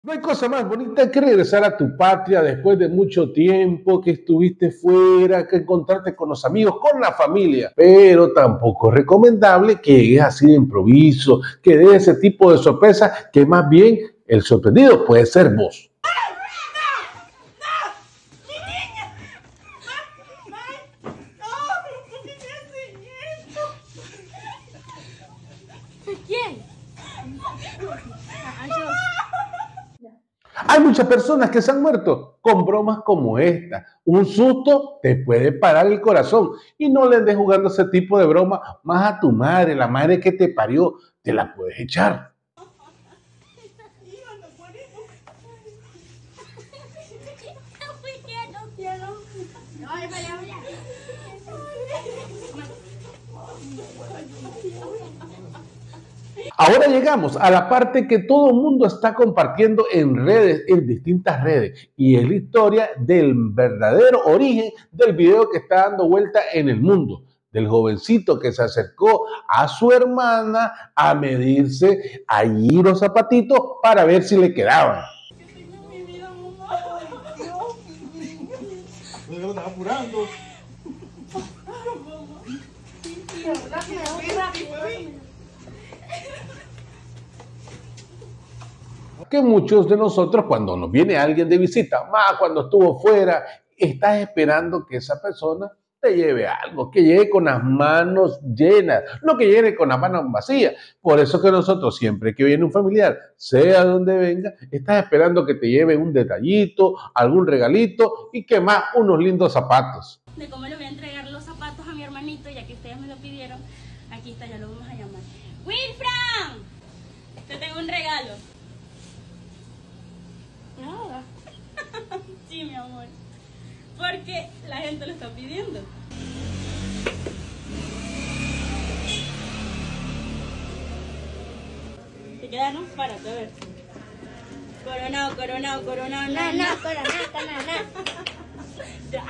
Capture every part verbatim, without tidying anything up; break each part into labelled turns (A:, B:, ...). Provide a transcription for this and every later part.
A: No hay cosa más bonita que regresar a tu patria después de mucho tiempo que estuviste fuera, que encontrarte con los amigos, con la familia. Pero tampoco es recomendable que llegues así de improviso, que dé ese tipo de sorpresa, que más bien el sorprendido puede ser vos.
B: ¿Quién?
A: Hay muchas personas que se han muerto con bromas como esta. Un susto te puede parar el corazón y no le andes jugando ese tipo de broma más a tu madre, la madre que te parió, te la puedes echar. Ahora llegamos a la parte que todo el mundo está compartiendo en redes, en distintas redes, y es la historia del verdadero origen del video que está dando vuelta en el mundo, del jovencito que se acercó a su hermana a medirse allí los zapatitos para ver si le quedaban.
C: ¿No estás apurando?
A: Que muchos de nosotros, cuando nos viene alguien de visita, más cuando estuvo fuera, estás esperando que esa persona te lleve algo, que llegue con las manos llenas, no que llegue con las manos vacías. Por eso que nosotros, siempre que viene un familiar, sea donde venga, estás esperando que te lleve un detallito, algún regalito y que más unos lindos zapatos.
B: De cómo le voy a entregar los zapatos a mi hermanito, ya que ustedes me lo pidieron. Aquí está, ya lo vamos a llamar. ¡Wilfran! Te tengo un regalo. Nada. Sí, mi amor. Porque la gente lo está pidiendo. ¿Te quedaron? Párate, a ver. Coronado, coronado, coronado. No, no, coronado, coronado. Ya.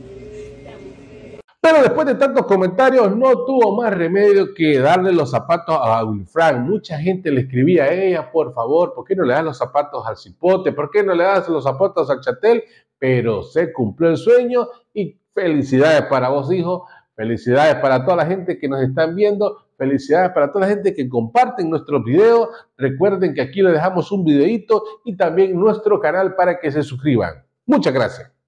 A: Pero después de tantos comentarios, no tuvo más remedio que darle los zapatos a Wilfran. Mucha gente le escribía a ella, por favor, ¿por qué no le das los zapatos al cipote? ¿Por qué no le das los zapatos al chatel? Pero se cumplió el sueño y felicidades para vos, hijo. Felicidades para toda la gente que nos están viendo. Felicidades para toda la gente que comparten nuestros videos. Recuerden que aquí les dejamos un videito y también nuestro canal para que se suscriban. Muchas gracias.